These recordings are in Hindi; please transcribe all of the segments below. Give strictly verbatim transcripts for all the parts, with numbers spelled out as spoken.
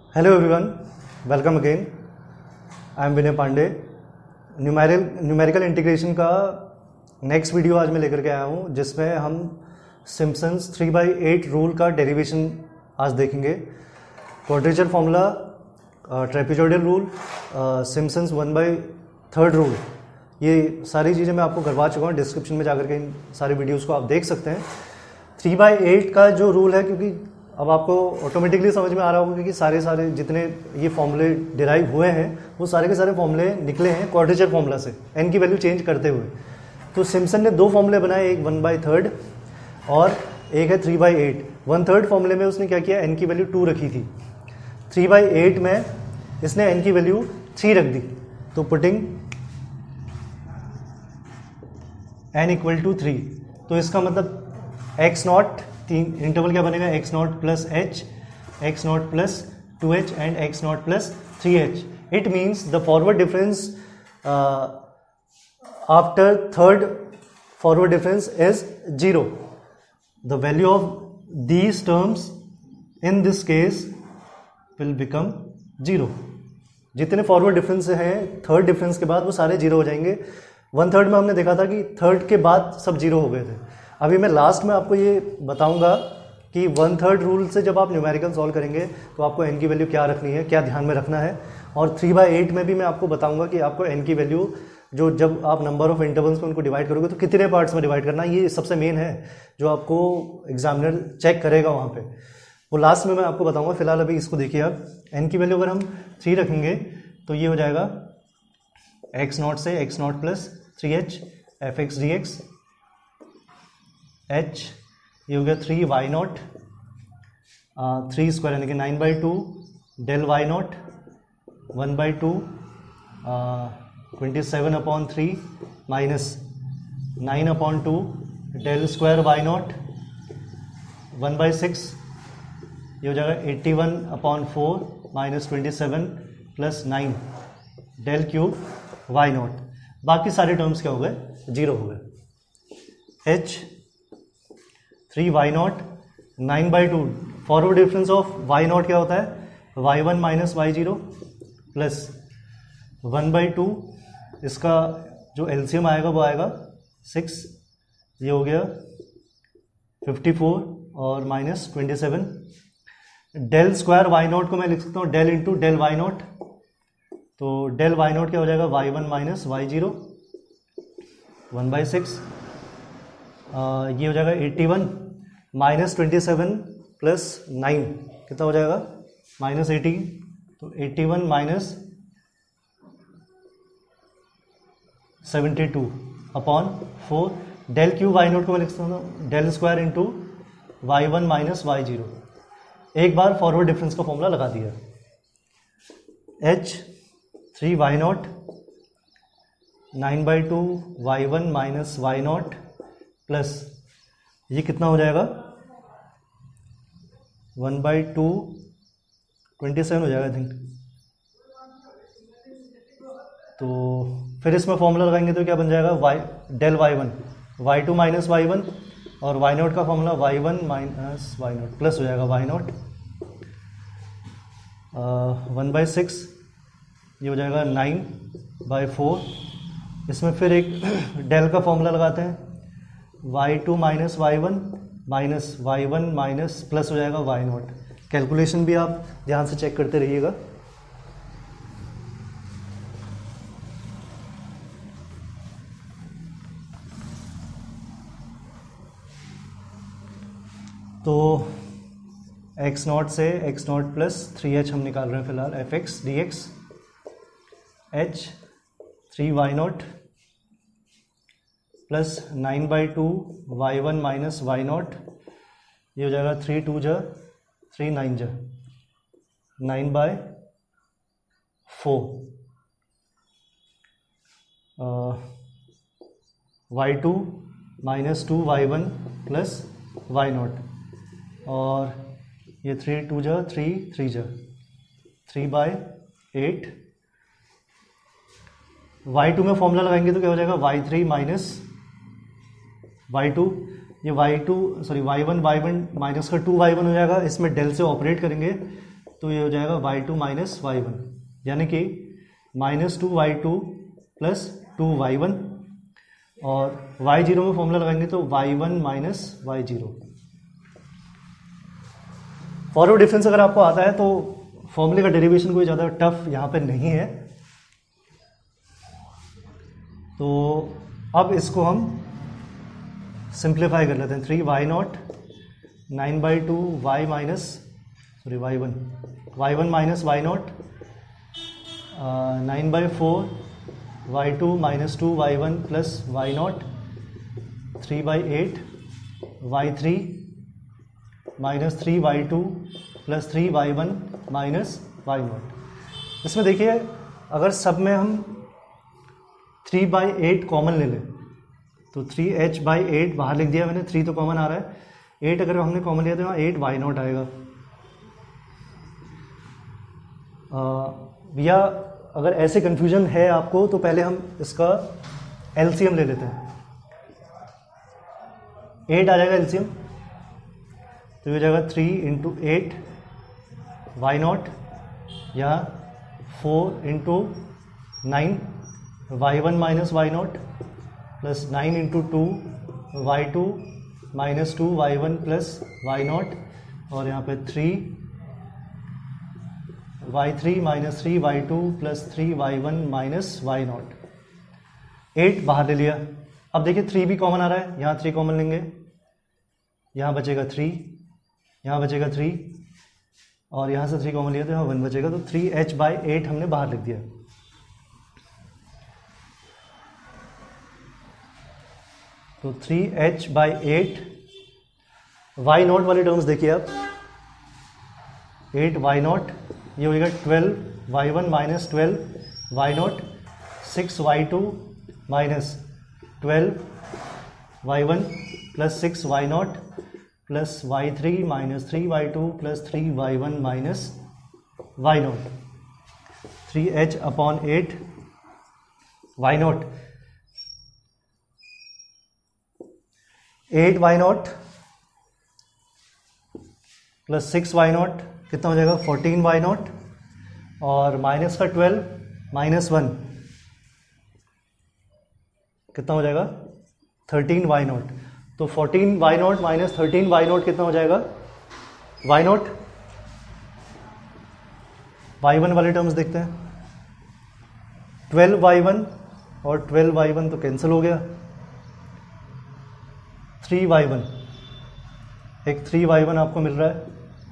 Hello everyone, welcome again. I am Vinay Pandey. Numerical numerical integration का नेक्स्ट वीडियो आज मैं लेकर के आया हूँ, जिसमें हम Simpson's three by eight rule का डेरिवेशन आज देखेंगे। Quadrature formula, trapezoidal rule, Simpson's one by third rule, ये सारी चीज़ें मैं आपको करवा चुका हूँ। डिस्क्रिप्शन में जाकर के इन सारी वीडियोज़ को आप देख सकते हैं। थ्री बाई एट का जो रूल है, क्योंकि अब आपको ऑटोमेटिकली समझ में आ रहा होगा क्योंकि सारे सारे जितने ये फॉर्मूले डिराइव हुए हैं वो सारे के सारे फॉर्मूले निकले हैं क्वाड्रेचर फॉर्मूला से, एन की वैल्यू चेंज करते हुए। तो सिम्पसन ने दो फॉर्मूले बनाए, एक वन बाई थर्ड और एक है three by eight. One third फॉर्मूले में उसने क्या किया, एन की वैल्यू टू रखी थी। थ्री बाई एट में इसने एन की वैल्यू थ्री रख दी। तो putting N equal to three, तो इसका मतलब एक्स नॉट, तीन इंटरवल क्या बनेगा, X not plus H, X not plus two H and X not plus three H. It means the forward difference after third forward difference is zero. The value of these terms in this case will become zero. जितने फॉरवर्ड डिफरेंस हैं थर्ड डिफरेंस के बाद वो सारे जीरो हो जाएंगे। वन थर्ड में हमने देखा था कि थर्ड के बाद सब जीरो हो गए थे। अभी मैं लास्ट में आपको ये बताऊंगा कि वन थर्ड रूल से जब आप न्यूमेरिकल सॉल्व करेंगे तो आपको एन की वैल्यू क्या रखनी है, क्या ध्यान में रखना है। और थ्री बाई एट में भी मैं आपको बताऊंगा कि आपको एन की वैल्यू जो जब आप नंबर ऑफ इंटरवल्स में उनको डिवाइड करोगे तो कितने पार्ट्स में डिवाइड करना है, ये सबसे मेन है जो आपको एग्जामिनर चेक करेगा वहाँ पे। वो लास्ट में मैं आपको बताऊँगा। फिलहाल अभी इसको देखिए आप, एन की वैल्यू अगर हम थ्री रखेंगे तो ये हो जाएगा एक्स नॉट से x not plus three h f x d x, h ये हो गया three y naught, three square यानी कि nine by two del y naught, one by two twenty seven upon three minus nine upon two del square y naught, one by six ये हो जाएगा eighty one upon four minus twenty seven plus nine del cube y naught. बाकी सारे टर्म्स क्या हो गए, जीरो हो गए। H three y naught, nine by two, forward difference of y naught क्या होता है, y one minus y zero, plus one by two, इसका जो एलसीएम आएगा वो आएगा सिक्स, ये हो गया फिफ्टी फोर और minus twenty seven. Del square y naught को मैं लिख सकता हूँ del into del y naught, तो डेल वाई नॉट क्या हो जाएगा, y one minus y zero, one by six, ये हो जाएगा eighty one minus twenty seven plus nine कितना हो जाएगा, माइनस एटीन। तो eighty one minus seventy two upon four, del cube y naught को मैं लिख सकता हूँ del square into y one minus y zero. एक बार फॉरवर्ड डिफरेंस का फॉर्मूला लगा दिया, h three y naught, nine by two y one minus y naught, plus ये कितना हो जाएगा, one by two twenty seven हो जाएगा आई थिंक। तो फिर इसमें फॉर्मूला लगाएंगे तो क्या बन जाएगा, y del y one, y two minus y one, और वाई नॉट का formula y one minus y naught, plus हो जाएगा y naught, one by six, ये हो जाएगा नाइन बाई फोर। इसमें फिर एक डेल का फॉर्मूला लगाते हैं, y two minus y one minus y one minus plus हो जाएगा वाई नॉट। कैलकुलेशन भी आप ध्यान से चेक करते रहिएगा। तो एक्स नॉट से x not plus three h हम निकाल रहे हैं फिलहाल, f x d x, h three y naught plus nine by two y one minus y naught, ये हो जाएगा थ्री टू जा थ्री नाइन जा nine by four, y two minus two y one plus y naught, और ये थ्री टू जा थ्री थ्री जा three by eight. Y two में फॉर्मूला लगाएंगे तो क्या हो जाएगा, y three minus y two, ये y two sorry y one y one minus का टू वाई वन हो जाएगा। इसमें डेल से ऑपरेट करेंगे तो ये हो जाएगा y two minus y one, यानी कि minus two y two plus two y one, और वाई जीरो में फॉर्मूला लगाएंगे तो y one minus y zero. Forward difference अगर आपको आता है तो फॉर्मूले का डेरिवेशन कोई ज़्यादा टफ यहाँ पे नहीं है। तो अब इसको हम सिंप्लीफाई कर लेते हैं। Three y naught nine by two y minus sorry y one y one minus y naught nine by four y two minus two y one plus y naught three by eight y three minus three y two plus three y one minus y naught. इसमें देखिए अगर सब में हम थ्री बाई एट कॉमन ले लें तो थ्री एच बाई एट बाहर लिख दिया मैंने, थ्री तो कॉमन आ रहा है, एट अगर हमने कॉमन लिया तो यहाँ एट वाई नॉट आएगा। आ, या अगर ऐसे कन्फ्यूजन है आपको तो पहले हम इसका एलसीएम ले लेते हैं। एट आ जाएगा एलसीएम, तो ये हो जाएगा three into eight y naught या four into nine y one minus y naught plus nine into two y two minus two y one plus y naught, और यहाँ पे three y three minus three y two plus three y one minus y naught. Eight बाहर ले लिया। अब देखिए थ्री भी कॉमन आ रहा है, यहाँ थ्री कॉमन लेंगे, यहाँ बचेगा थ्री, यहाँ बचेगा थ्री, और यहाँ से थ्री कॉमन लिया तो यहाँ वन बचेगा, तो थ्री एच बाई एट हमने बाहर लिख दिया। तो three h by eight, y naught वाले टर्म्स देखिए आप, एट वाई नॉट, ये होगा twelve y one minus twelve y naught, six y two minus twelve y one plus six y naught plus y three minus three y two plus three y one minus y naught. Three h upon eight y naught, eight y naught plus six y naught कितना हो जाएगा फोर्टीन वाई नॉट, और माइनस का ट्वेल्व माइनस वन कितना हो जाएगा थर्टीन वाई नॉट। तो fourteen y naught minus thirteen y naught कितना हो जाएगा वाई नॉट। वाई वन वाले टर्म्स देखते हैं, ट्वेल्व वाई वन और ट्वेल्व वाई वन तो कैंसिल हो गया, थ्री वाई वन, एक थ्री वाई वन आपको मिल रहा है।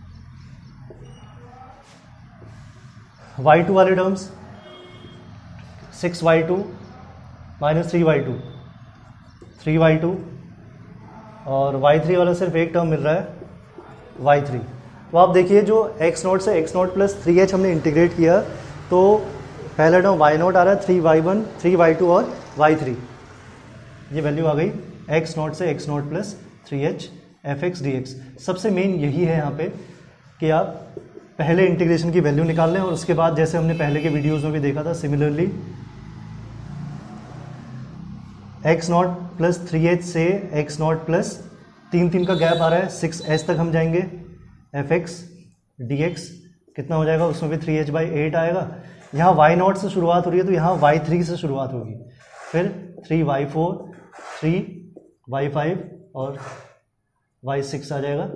वाई टू वाले terms six y two minus three y two, three y two, और वाई थ्री वाला सिर्फ एक टर्म मिल रहा है वाई थ्री। तो आप देखिए जो एक्स नॉट से x not plus three h हमने इंटीग्रेट किया तो पहला टर्म वाई नॉट आ रहा है, three y one, three y two और वाई थ्री, ये वैल्यू आ गई एक्स नॉट से x not plus three h f x d x. सबसे मेन यही है यहाँ पे कि आप पहले इंटीग्रेशन की वैल्यू निकाल लें और उसके बाद जैसे हमने पहले के वीडियोज़ में भी देखा था similarly x not plus three h से एक्स नॉट प्लस तीन तीन का गैप आ रहा है, सिक्स एच तक हम जाएंगे, एफ एक्स डी एक्स कितना हो जाएगा, उसमें भी थ्री एच बाई एट आएगा। यहाँ वाई नॉट से शुरुआत हो रही है तो यहाँ वाई थ्री से शुरुआत होगी, फिर three y four, three y five और वाई सिक्स आ जाएगा।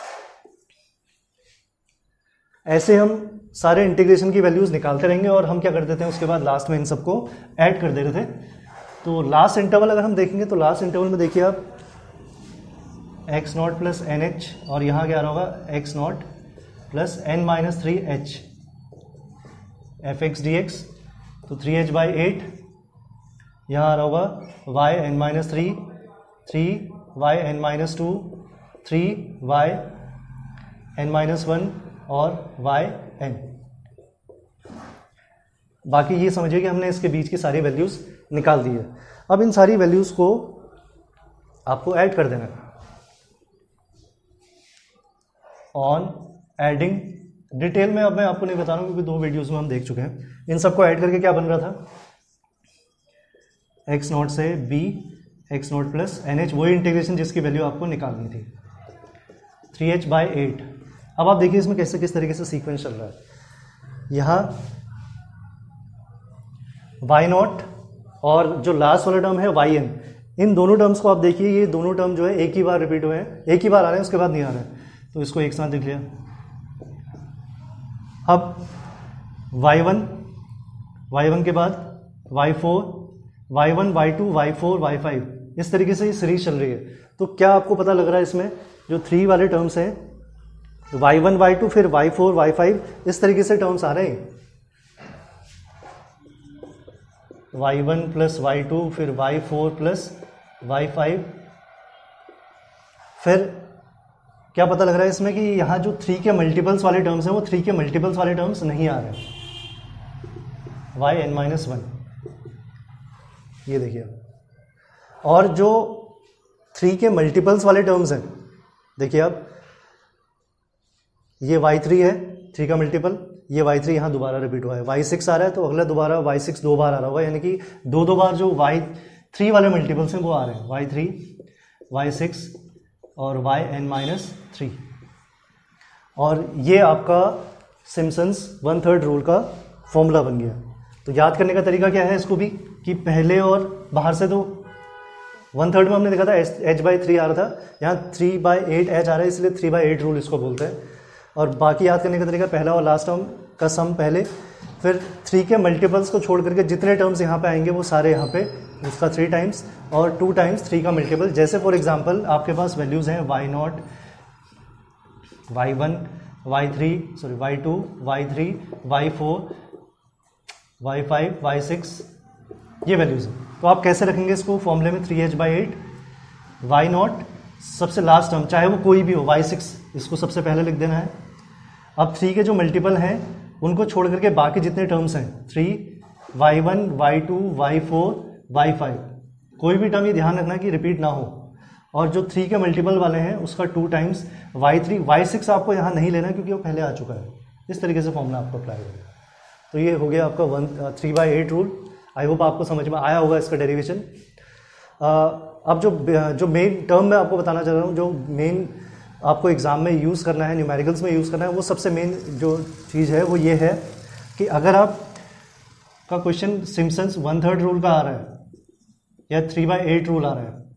ऐसे हम सारे इंटीग्रेशन की वैल्यूज़ निकालते रहेंगे और हम क्या कर देते हैं उसके बाद लास्ट में इन सबको ऐड कर दे रहे थे। तो लास्ट इंटरवल अगर हम देखेंगे तो लास्ट इंटरवल में देखिए आप x not plus n h, और यहाँ क्या रहा होगा x not plus n minus three h f x d x, तो थ्री एच बाई एट, यहाँ आ रहा होगा y n minus three, three y n minus two, three y n minus one और वाई एन। बाकी ये समझिए कि हमने इसके बीच की सारी वैल्यूज़ निकाल दी है। अब इन सारी वैल्यूज़ को आपको ऐड कर देना है। ऑन एडिंग डिटेल में अब मैं आपको नहीं बता रहा हूँ क्योंकि दो वीडियोज़ में हम देख चुके हैं। इन सबको ऐड करके क्या बन रहा था, एक्स नॉट से b x not plus n h, वही इंटीग्रेशन जिसकी वैल्यू आपको निकालनी थी। थ्री एच बाई एट, अब आप देखिए इसमें कैसे किस तरीके से सीक्वेंस चल रहा है। यहाँ वाई नॉट और जो लास्ट वाला टर्म है वाई एन, इन दोनों टर्म्स को आप देखिए, ये दोनों टर्म जो है एक ही बार रिपीट हुए हैं, एक ही बार आ रहे हैं, उसके बाद नहीं आ रहे हैं, तो इसको एक साथ लिख लिया। अब वाई वन, वाई वन के बाद y four, y one, y two, y four, y five, इस तरीके से ये सीरीज चल रही है। तो क्या आपको पता लग रहा है इसमें जो थ्री वाले टर्म्स हैं, वाई वन, वाई टू, फिर वाई फोर, वाई फाइव, इस तरीके से टर्म्स आ रहे हैं। Y one plus y two, फिर y four plus y five, फिर क्या पता लग रहा है इसमें कि यहाँ जो थ्री के मल्टीपल्स वाले टर्म्स हैं वो थ्री के मल्टीपल्स वाले टर्म्स नहीं आ रहे हैं। वाई एन माइनस वन, ये देखिए। और जो थ्री के मल्टीपल्स वाले टर्म्स हैं, देखिए अब ये वाई थ्री है, थ्री का मल्टीपल, ये वाई थ्री यहाँ दोबारा रिपीट हुआ है। वाई सिक्स आ रहा है तो अगला दोबारा वाई सिक्स दो बार आ रहा होगा, यानी कि दो दो बार जो वाई थ्री वाले मल्टीपल्स हैं वो आ रहे हैं, वाई थ्री, वाई सिक्स और वाई एन माइनस थ्री। और ये आपका सिम्पसन्स वन थर्ड रूल का फॉर्मूला बन गया। तो याद करने का तरीका क्या है इसको भी, कि पहले और बाहर से तो वन थर्ड में हमने देखा था एच बाई थ्री आ रहा था, यहाँ थ्री बाई एट एच आ रहा है, इसलिए थ्री बाई एट रूल इसको बोलते हैं। और बाकी याद करने का तरीका, पहला और लास्ट टर्म का सम पहले, फिर थ्री के मल्टीपल्स को छोड़ करके जितने टर्म्स यहाँ पे आएंगे वो सारे यहाँ पे उसका थ्री टाइम्स और टू टाइम्स थ्री का मल्टीपल। जैसे फॉर एग्जांपल आपके पास वैल्यूज़ हैं y naught, y one, y three, sorry y two, y three, y four, y five, y six, ये वैल्यूज़ हैं। तो आप कैसे रखेंगे इसको फॉर्मूले में, three h by eight, y naught सबसे लास्ट टर्म, चाहे वो कोई भी हो, वाई सिक्स इसको सबसे पहले लिख देना है। अब थ्री के जो मल्टीपल हैं उनको छोड़ करके बाकी जितने टर्म्स हैं, three, y one, y two, y four, y five, कोई भी टर्म ये ध्यान रखना कि रिपीट ना हो। और जो थ्री के मल्टीपल वाले हैं उसका two times y three, y six आपको यहाँ नहीं लेना क्योंकि वो पहले आ चुका है। इस तरीके से फॉर्मूला आपको अप्लाई होगा। तो ये हो गया आपका one three by eight rule. I hope आपको समझ में आया होगा इसका डेरिवेशन। अब जो जो मेन टर्म मैं आपको बताना चाह रहा हूँ, जो मेन आपको एग्जाम में यूज़ करना है, न्यूमेरिकल्स में यूज़ करना है, वो सबसे मेन जो चीज़ है वो ये है कि अगर आप का question Simpson's one third rule का आ रहा है या थ्री बाई एट रूल आ रहा है,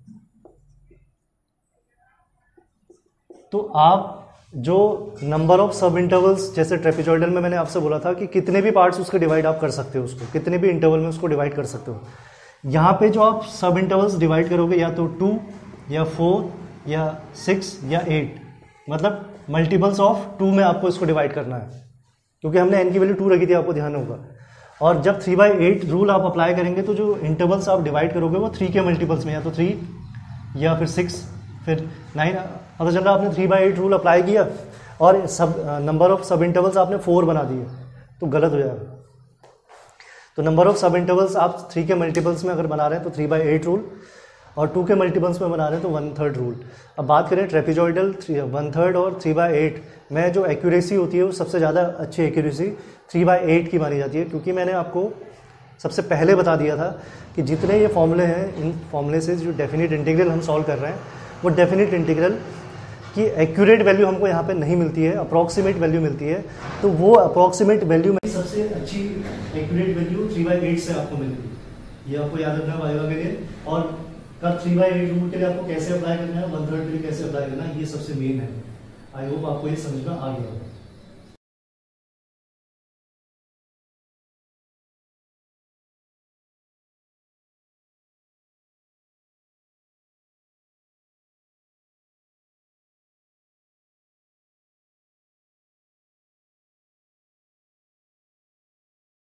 तो आप जो नंबर ऑफ सब इंटरवल्स, जैसे ट्रेपेजॉइडल में मैंने आपसे बोला था कि कितने भी पार्ट्स उसके डिवाइड आप कर सकते हो, उसको कितने भी इंटरवल में उसको डिवाइड कर सकते हो। यहाँ पे जो आप सब इंटरवल्स डिवाइड करोगे या तो टू या फोर या सिक्स या एट, मतलब मल्टीपल्स ऑफ टू में आपको इसको डिवाइड करना है, क्योंकि हमने एन की वैल्यू टू रखी थी, आपको ध्यान होगा। और जब थ्री बाई एट रूल आप अप्लाई करेंगे तो जो इंटरवल्स आप डिवाइड करोगे वो थ्री के मल्टीपल्स में, या तो थ्री या फिर सिक्स फिर नाइन। पता चल रहा आपने three by eight rule apply किया और sub number of sub intervals आपने फोर बना दिए, तो गलत हो जाएगा। तो नंबर ऑफ सब इंटरवल्स आप थ्री के मल्टीपल्स में अगर बना रहे हैं तो थ्री बाई एट रूल, और टू के मल्टीपल्स में बना रहे हैं तो वन थर्ड रूल। अब बात करें ट्रेपेजॉइडल थ्री वन थर्ड और थ्री बाई एट में, जो एक्यूरेसी होती है वो सबसे ज़्यादा अच्छी एक्यूरेसी थ्री बाई एट की मानी जाती है, क्योंकि मैंने आपको सबसे पहले बता दिया था कि जितने ये फॉर्मूले हैं, इन फॉर्मूले से जो डेफिनेट इंटीग्रल हम सॉल्व कर रहे हैं, वो डेफिनेट इंटीग्रल की एक्यूरेट वैल्यू हमको यहाँ पे नहीं मिलती है, अप्रॉक्सीमेट वैल्यू मिलती है। तो वो अप्रॉक्सीमेट वैल्यू में सबसे अच्छी accurate value three by eight से आपको मिलती है। ये आपको याद रखना है वाइवा के लिए। और कब थ्री बाई एट रूल के लिए आपको कैसे अप्लाई करना है, वन थर्ड के लिए कैसे अप्लाई करना है, ये सबसे मेन है। आई होप आपको ये समझ में आ गया होगा।